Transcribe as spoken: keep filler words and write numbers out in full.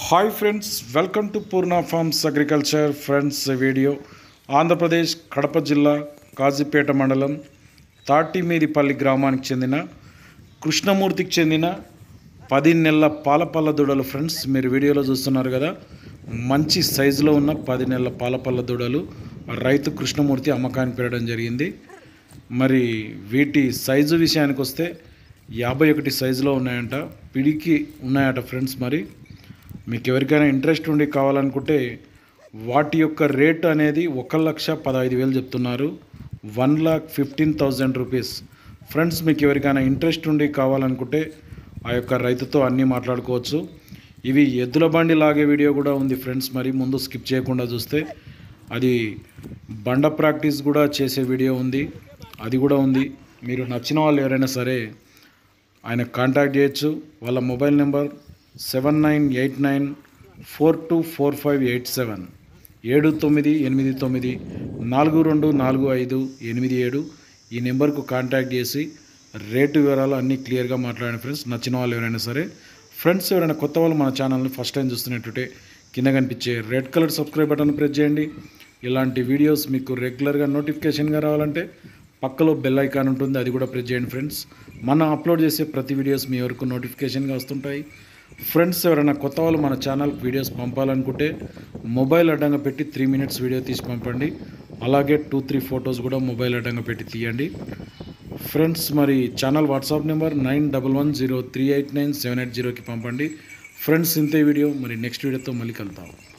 Hi friends, welcome to Purna farms agriculture. Friends, video Andhra Pradesh Kadapa జిల్లా కాజీపేట మండలం తాటిమీదిపల్లి గ్రామానికి చెందిన కృష్ణమూర్తికి చెందిన పది నెలల పాలపల్ల దూడలు. ఫ్రెండ్స్, మీరు వీడియోలో చూస్తున్నారు కదా, మంచి సైజులో ఉన్న పది నెలల పాలపల్ల దూడలు రైతు కృష్ణమూర్తి అమ్మకానికి పెట్టడం జరిగింది. మరి వీటి సైజు విషయానికి వస్తే యాభై ఒకటి సైజులో ఉన్నాయంట, పిడికి ఉన్నాయట. ఫ్రెండ్స్, మరి మీకు ఎవరికైనా ఇంట్రెస్ట్ ఉండి కావాలనుకుంటే వాటి యొక్క రేట్ అనేది ఒక లక్ష పదహైదు వేలు చెప్తున్నారు, one lakh fifteen thousand rupees. Friends, మీకు ఎవరికైనా ఇంట్రెస్ట్ ఉండి కావాలనుకుంటే ఆ యొక్క రైతుతో అన్నీ మాట్లాడుకోవచ్చు. ఇవి ఎద్దుల బండి లాగే వీడియో కూడా ఉంది ఫ్రెండ్స్. మరి ముందు స్కిప్ చేయకుండా చూస్తే అది బండ ప్రాక్టీస్ కూడా చేసే వీడియో ఉంది, అది కూడా ఉంది. మీరు నచ్చిన వాళ్ళు ఎవరైనా సరే ఆయన కాంటాక్ట్ చేయొచ్చు. వాళ్ళ mobile number seven nine eight nine four two four five eight seven ఏడు తొమ్మిది ఎనిమిది తొమ్మిది నాలుగు రెండు నాలుగు ఐదు ఎనిమిది ఏడు. ఈ నెంబర్కు కాంటాక్ట్ చేసి రేటు వివరాలు అన్నీ క్లియర్గా మాట్లాడండి ఫ్రెండ్స్, నచ్చిన వాళ్ళు ఎవరైనా సరే. ఫ్రెండ్స్, ఎవరైనా కొత్త వాళ్ళు మన ఛానల్ని ఫస్ట్ టైం చూస్తున్నట్టుంటే కింద కనిపించే red colour subscribe button press చేయండి. ఇలాంటి వీడియోస్ మీకు రెగ్యులర్గా నోటిఫికేషన్గా రావాలంటే పక్కలో బెల్ ఐకాన్ ఉంటుంది, అది కూడా ప్రెస్ చేయండి ఫ్రెండ్స్. మనం అప్లోడ్ చేసే ప్రతి వీడియోస్ మీ వరకు నోటిఫికేషన్గా వస్తుంటాయి. ఫ్రెండ్స్, ఎవరైనా కొత్త వాళ్ళు మన ఛానల్కి వీడియోస్ పంపాలనుకుంటే మొబైల్ అడ్డంగా పెట్టి త్రీ మినిట్స్ వీడియో తీసి పంపండి. అలాగే టూ త్రీ ఫొటోస్ కూడా మొబైల్ అడ్డంగా పెట్టి తీయండి. ఫ్రెండ్స్, మరి channel WhatsApp number nine double one zero three eight nine seven eight జీరోకి పంపండి. ఫ్రెండ్స్, ఇంతే వీడియో. మరి నెక్స్ట్ వీడియోతో మళ్ళీ కలుద్దాం.